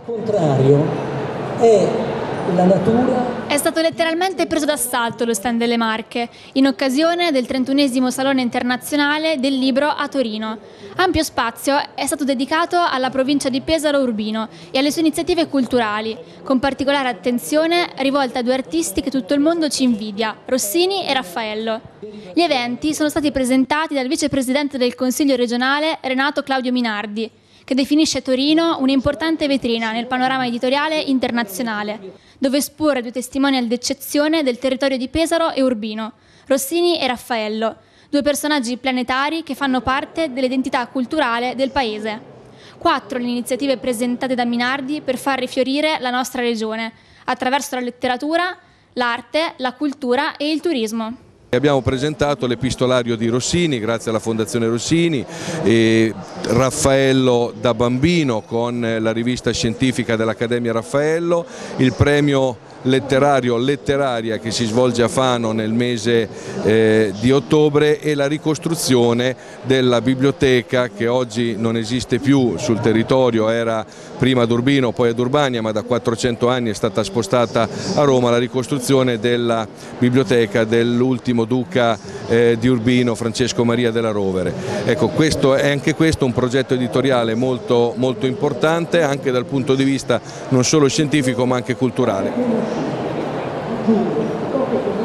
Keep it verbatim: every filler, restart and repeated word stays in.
contrario è la natura. È stato letteralmente preso d'assalto lo stand delle Marche in occasione del trentunesimo Salone Internazionale del Libro a Torino. Ampio spazio è stato dedicato alla provincia di Pesaro Urbino e alle sue iniziative culturali, con particolare attenzione rivolta a due artisti che tutto il mondo ci invidia, Rossini e Raffaello. Gli eventi sono stati presentati dal vicepresidente del Consiglio regionale Renato Claudio Minardi, che definisce Torino un'importante vetrina nel panorama editoriale internazionale, dove esporre due testimonial d'eccezione del territorio di Pesaro e Urbino, Rossini e Raffaello, due personaggi planetari che fanno parte dell'identità culturale del paese. Quattro le iniziative presentate da Minardi per far rifiorire la nostra regione, attraverso la letteratura, l'arte, la cultura e il turismo. Abbiamo presentato l'epistolario di Rossini grazie alla Fondazione Rossini, e Raffaello da bambino con la rivista scientifica dell'Accademia Raffaello, il premio letterario Letteraria che si svolge a Fano nel mese eh, di ottobre, e la ricostruzione della biblioteca che oggi non esiste più sul territorio, era prima ad Urbino, poi ad Urbania, ma da quattrocento anni è stata spostata a Roma, la ricostruzione della biblioteca dell'ultimo duca eh, di Urbino, Francesco Maria della Rovere. Ecco, questo è anche questo un progetto editoriale molto, molto importante anche dal punto di vista non solo scientifico ma anche culturale.